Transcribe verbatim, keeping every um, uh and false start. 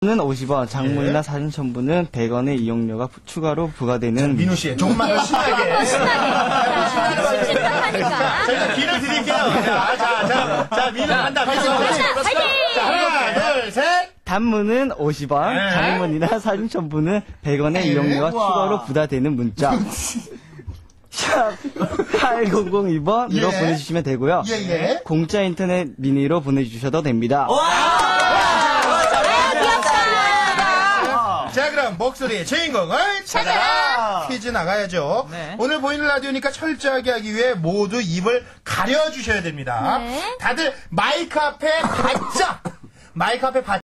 는 오십 원, 장문이나 사진 첨부는 백 원의 이용료가 부- 추가로 부과되는. 민우 씨, 조금만 더 신나게. 신나게. 신나니까. 저희가 기를 드릴게요. 자, 자, 자, 자, 민우 간다. 민우. 자, 하나, 둘, 셋. 단문은 오십 원, 네. 장문이나 사진 첨부는 백 원의 이용료가 우와. 추가로 부과되는 문자. 샵 팔공공이 번으로 예. 보내주시면 되고요. 예, 예. 공짜 인터넷 미니로 보내주셔도 됩니다. 자, 그럼 목소리의 주인공을 찾아라. 퀴즈 나가야죠. 네. 오늘 보이는 라디오니까 철저하게 하기 위해 모두 입을 가려주셔야 됩니다. 네. 다들 마이크 앞에 바짝, 마이크 앞에 바짝